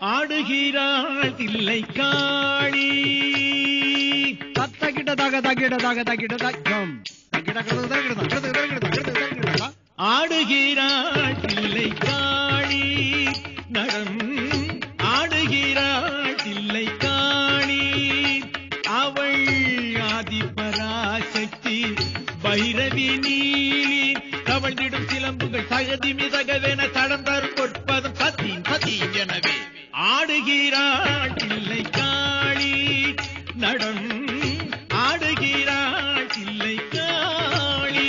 ஆடுகிறாள் தில்லை காளி. ஆடுகிறாள் தில்லை காளி நடம், ஆடுகிறாள் தில்லை காளி. அவள் ஆதிபராசக்தி பைரவி நீலி. தவழ்ந்திடும் சிலம்புகள் தகதி மிதகவென தடம் தரும் பொற்பதும் சத்தீம் சத்தீம் எனவே. ஆடுகிறாள் தில்லை காளி நடம், ஆடுகிறாள் தில்லை காளி.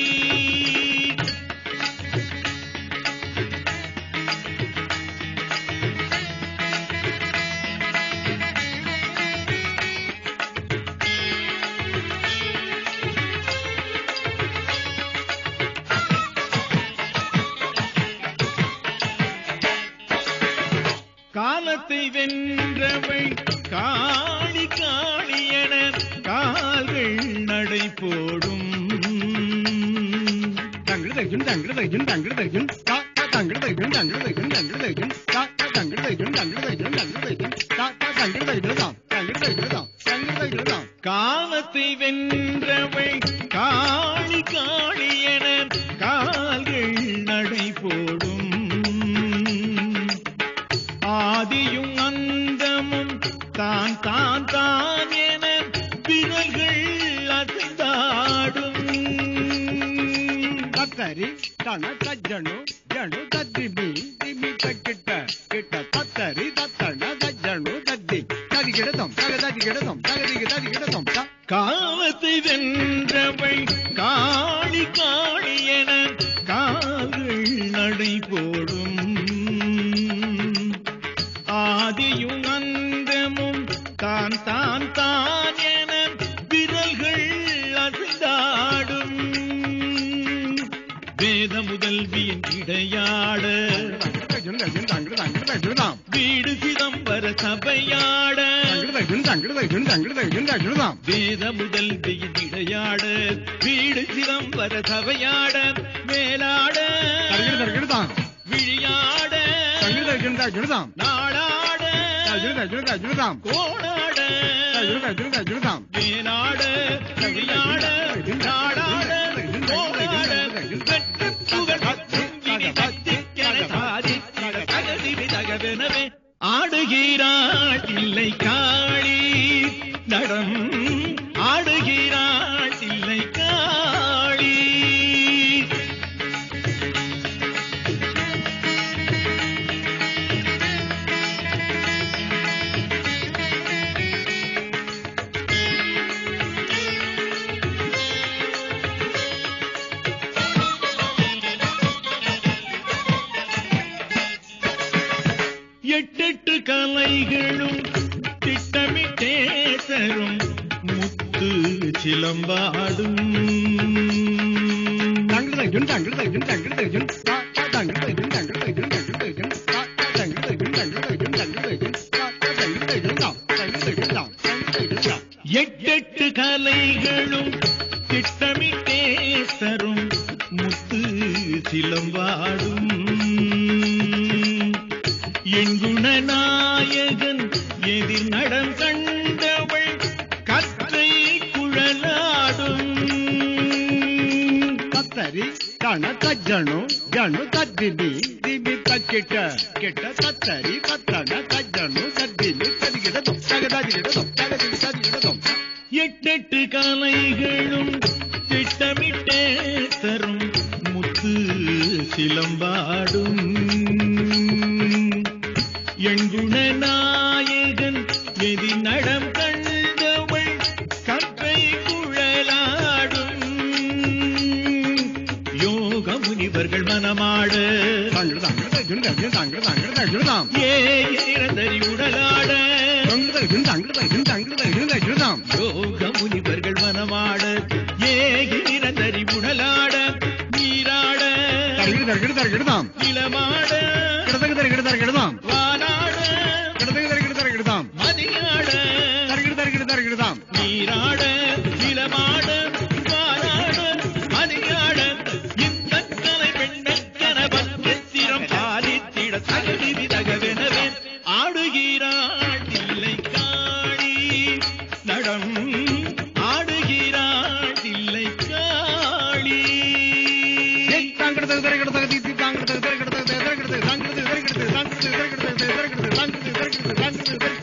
காலத்தை வென்றவள் காளி காளி என கால்கள் நடை போடும். காலத்தை வென்றவள் காளி காளி என கால்கள் நடை போடும். ஆதியும் அந்தமும் தான் தான் தான் என விரல்கள் அசைந்தாடும். தத்தரி தன தஜ்ஜனு ஜனு தத்திமி திமி தக்கிட்ட கிட்ட தத்தரி தத்தன தஜ்ஜனு தத்தி ததிகிடதம் தகததிகிடதம் தகதிகிடதம். காலத்தை வென்றவள் காளி காளி என கால்கள் நடை போடும். ஆதியும் அந்தமும் தான் தான் தான் என விரல்கள் அசைந்தாடும். வேத முதல்வியின் இடையாட வீடு சிதம்பர சபையாட. வேத முதல்வியின் இடையாட வீடு சிதம்பர சபையாட. மேலாட விழியாட நாளாட கோளாட. மேலாட விழியாட நாளாட கோளாட. வெற்று புகழ் விதி பத்திக்கென சாதித்திட தகதி விதகவெனவே. ஆடுகிறாள் தில்லை காளி நடம், ஆடுகிறாள் தில்லை காளி. எட்டெட்டு கலைகளும் திட்டமிட்டே தரும் முத்து சிலம்பாடும். எட்டெட்டு கலைகளும் திட்டமிட்டே தரும் முத்து சிலம்பாடும். என் குணநாயகன் எதிர் நடம் கண்டவள் கற்றை குழலாடும். தத்தரி தன தஜ்ஜனு ஜனு தத்திமி திமி தக்கிட்ட கிட்ட தத்தரி தத்தன தஜ்ஜனு தத்திமி ததிகிடதம் தகததிகிடதம் தகதிகிடதம். எட்டெட்டு கலைகளும் திட்டமிட்டே தரும் முத்து சிலம்பாடும். என் குணநாயகன் எதிர் நடம் கண்டவள் கற்றை குழலாடும். யோக முனிவர்கள் மனமாட ஏறந்தறி உடலாட. யோக முனிவர்கள் மனமாட ஏறந்தறி உடலாட. நீராட இளமாட நீராட இளமாட வாராட மணியாட. இந்த கலை பெண்ணென பத்திரம் பாலித்திட தகதி விதகவெனவே. ஆடுகி ஆட்டம் ஆடுகிறாள் தில்லை காளி. தாங்கிறது